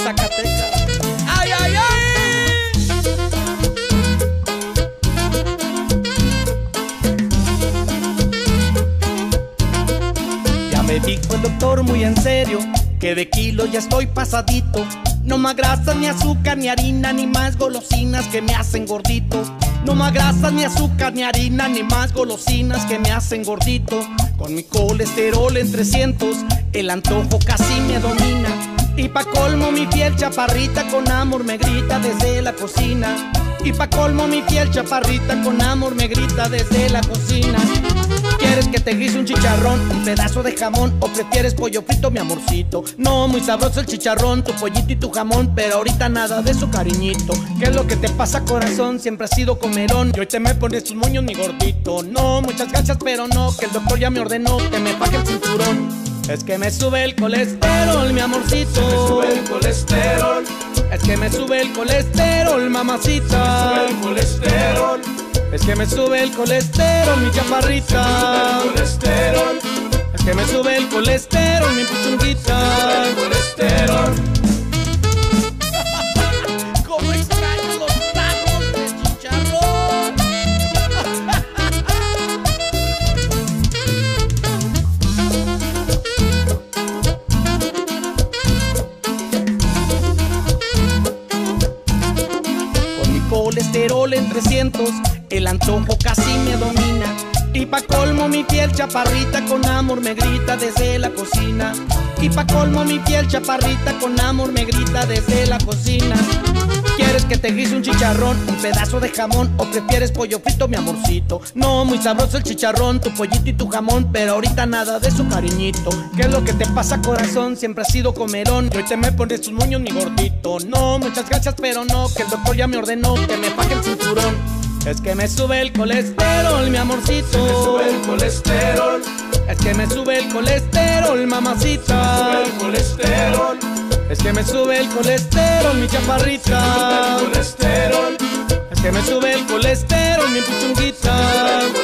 Zacatecas. ¡Ay, ay, ay! Ya me dijo el doctor muy en serio que de kilos ya estoy pasadito. No más grasas, ni azúcar, ni harina, ni más golosinas que me hacen gordito. No más grasas, ni azúcar, ni harina, ni más golosinas que me hacen gordito. Con mi colesterol en 300, el antojo casi me domina. Y pa' colmo mi piel chaparrita con amor me grita desde la cocina. Y pa' colmo mi piel chaparrita con amor me grita desde la cocina. ¿Quieres que te guise un chicharrón, un pedazo de jamón o prefieres pollo frito, mi amorcito? No, muy sabroso el chicharrón, tu pollito y tu jamón, pero ahorita nada de eso, cariñito. ¿Qué es lo que te pasa, corazón? Siempre has sido comelón y hoy te me pones tus moños, mi gordito. No, muchas gracias, pero no, que el doctor ya me ordenó que me baje el cinturón. Es que me sube el colesterol, mi amorcito. Me sube el colesterol. Es que me sube el colesterol, mamacita. Me sube el colesterol. Es que me sube el colesterol, mi chaparrita. Me sube el colesterol. Es que me sube el colesterol, mi puchunguita. Me sube el colesterol. Cómo extraño los tacos de chicharrón. Con mi colesterol en 300, el antojo casi me domina. Y pa' colmo mi piel chaparrita con amor me grita desde la cocina. Y pa' colmo mi piel chaparrita con amor me grita desde la cocina. ¿Quieres que te guise un chicharrón, un pedazo de jamón o prefieres pollo frito, mi amorcito? No, muy sabroso el chicharrón, tu pollito y tu jamón, pero ahorita nada de eso, cariñito. ¿Qué es lo que te pasa, corazón? Siempre has sido comelón y hoy te me pones tus moños, mi gordito. No, muchas gracias, pero no, que el doctor ya me ordenó que me baje el cinturón. Es que me sube el colesterol, mi amorcito. Me sube el colesterol. Es que me sube el colesterol, mamacita. Me sube el colesterol. Es que me sube el colesterol, mi chaparrita. Me sube el colesterol. Es que me sube el colesterol, mi puchunguita.